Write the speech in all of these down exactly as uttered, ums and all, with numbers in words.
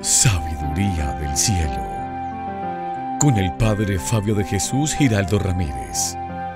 Sabiduría del cielo, con el Padre Fabio de Jesús Giraldo Ramírez.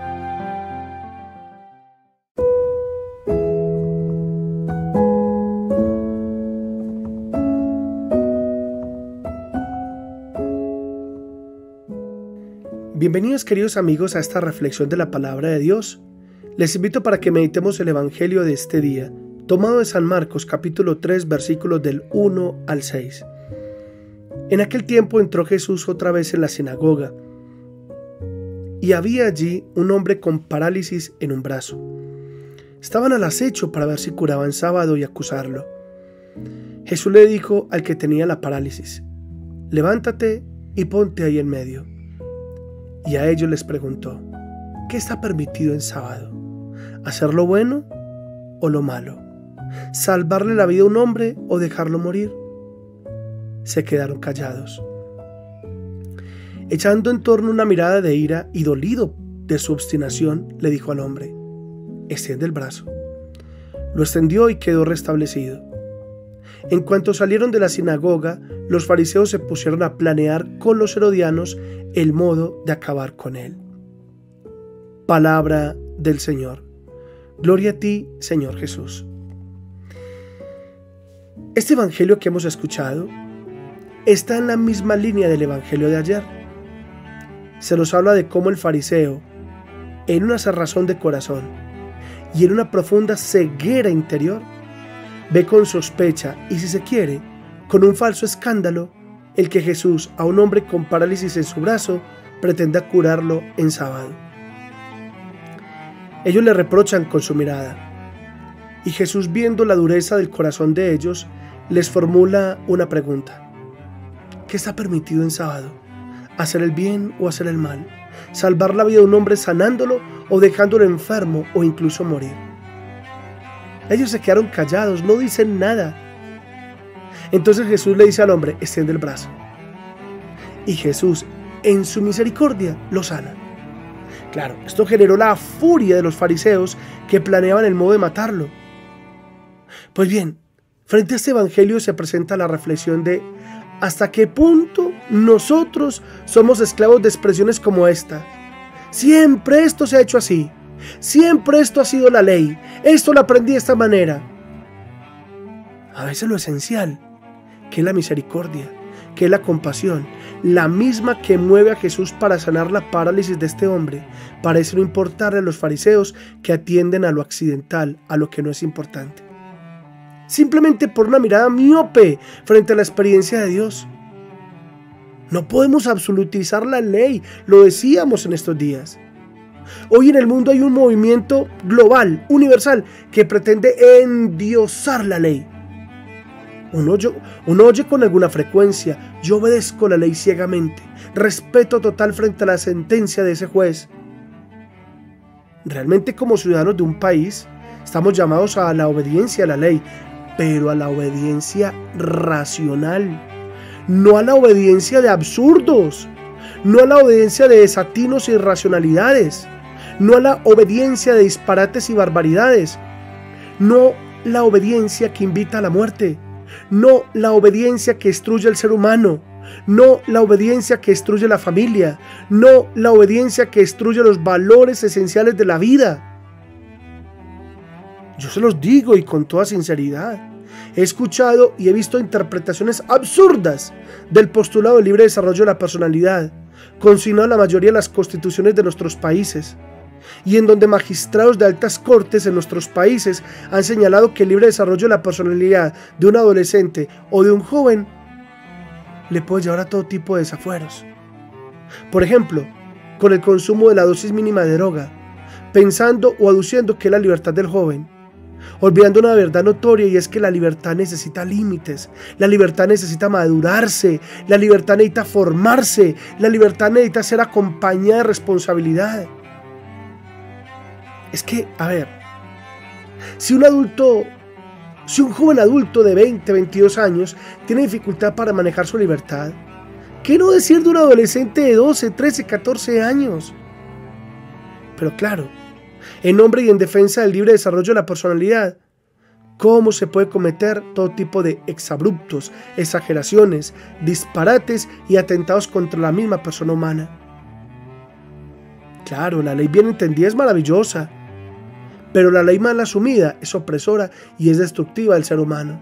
Bienvenidos, queridos amigos, a esta reflexión de la palabra de Dios. Les invito para que meditemos el evangelio de este día, tomado de San Marcos capítulo tres, versículos del uno al seis. En aquel tiempo entró Jesús otra vez en la sinagoga, y había allí un hombre con parálisis en un brazo. Estaban al acecho para ver si curaban sábado y acusarlo. Jesús le dijo al que tenía la parálisis: levántate y ponte ahí en medio. Y a ellos les preguntó: ¿qué está permitido en sábado? ¿Hacer lo bueno o lo malo? ¿Salvarle la vida a un hombre o dejarlo morir? Se quedaron callados. Echando en torno una mirada de ira y dolido de su obstinación, le dijo al hombre: extiende el brazo. Lo extendió y quedó restablecido. En cuanto salieron de la sinagoga, los fariseos se pusieron a planear con los herodianos el modo de acabar con él. Palabra del Señor. Gloria a ti, Señor Jesús. Este evangelio que hemos escuchado está en la misma línea del evangelio de ayer. Se nos habla de cómo el fariseo, en una cerrazón de corazón y en una profunda ceguera interior, ve con sospecha y, si se quiere, con un falso escándalo, el que Jesús, a un hombre con parálisis en su brazo, pretenda curarlo en sábado. Ellos le reprochan con su mirada, y Jesús, viendo la dureza del corazón de ellos, les formula una pregunta: ¿qué está permitido en sábado? ¿Hacer el bien o hacer el mal? ¿Salvar la vida de un hombre sanándolo o dejándolo enfermo o incluso morir? Ellos se quedaron callados, no dicen nada. Entonces Jesús le dice al hombre: extiende el brazo. Y Jesús, en su misericordia, lo sana. Claro, esto generó la furia de los fariseos que planeaban el modo de matarlo. Pues bien, frente a este evangelio se presenta la reflexión de ¿hasta qué punto nosotros somos esclavos de expresiones como esta? Siempre esto se ha hecho así. Siempre esto ha sido la ley. Esto lo aprendí de esta manera. A veces lo esencial, que es la misericordia, que es la compasión, la misma que mueve a Jesús para sanar la parálisis de este hombre, parece no importarle a los fariseos, que atienden a lo accidental, a lo que no es importante. Simplemente por una mirada miope frente a la experiencia de Dios. No podemos absolutizar la ley, lo decíamos en estos días. Hoy en el mundo hay un movimiento global, universal, que pretende endiosar la ley. Uno oye, uno oye con alguna frecuencia: yo obedezco la ley ciegamente, respeto total frente a la sentencia de ese juez. Realmente, como ciudadanos de un país, estamos llamados a la obediencia a la ley, pero a la obediencia racional, no a la obediencia de absurdos, no a la obediencia de desatinos e irracionalidades, no a la obediencia de disparates y barbaridades, no la obediencia que invita a la muerte, no la obediencia que destruye al ser humano, no la obediencia que destruye la familia, no la obediencia que destruye los valores esenciales de la vida. Yo se los digo y con toda sinceridad, he escuchado y he visto interpretaciones absurdas del postulado del libre desarrollo de la personalidad, consignado en la mayoría de las constituciones de nuestros países, y en donde magistrados de altas cortes en nuestros países han señalado que el libre desarrollo de la personalidad de un adolescente o de un joven le puede llevar a todo tipo de desafueros. Por ejemplo, con el consumo de la dosis mínima de droga, pensando o aduciendo que es la libertad del joven, olvidando una verdad notoria, y es que la libertad necesita límites, la libertad necesita madurarse, la libertad necesita formarse, la libertad necesita ser acompañada de responsabilidad. Es que, a ver, si un adulto, si un joven adulto de veinte, veintidós años tiene dificultad para manejar su libertad, ¿qué no decir de un adolescente de doce, trece, catorce años? Pero claro, en nombre y en defensa del libre desarrollo de la personalidad, cómo se puede cometer todo tipo de exabruptos, exageraciones, disparates y atentados contra la misma persona humana. Claro, la ley bien entendida es maravillosa, pero la ley mal asumida es opresora y es destructiva del ser humano.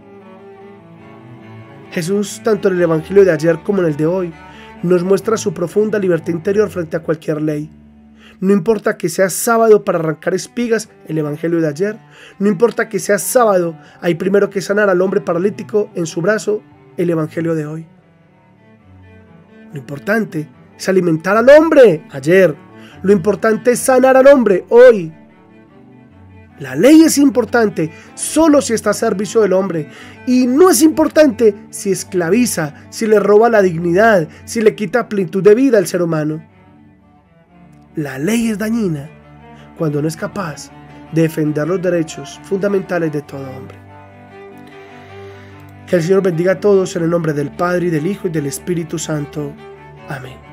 Jesús, tanto en el Evangelio de ayer como en el de hoy, nos muestra su profunda libertad interior frente a cualquier ley. No importa que sea sábado para arrancar espigas, el Evangelio de ayer. No importa que sea sábado, hay primero que sanar al hombre paralítico en su brazo, el Evangelio de hoy. Lo importante es alimentar al hombre, ayer. Lo importante es sanar al hombre, hoy. La ley es importante solo si está a servicio del hombre. Y no es importante si esclaviza, si le roba la dignidad, si le quita plenitud de vida al ser humano. La ley es dañina cuando no es capaz de defender los derechos fundamentales de todo hombre. Que el Señor bendiga a todos en el nombre del Padre, y del Hijo, y del Espíritu Santo. Amén.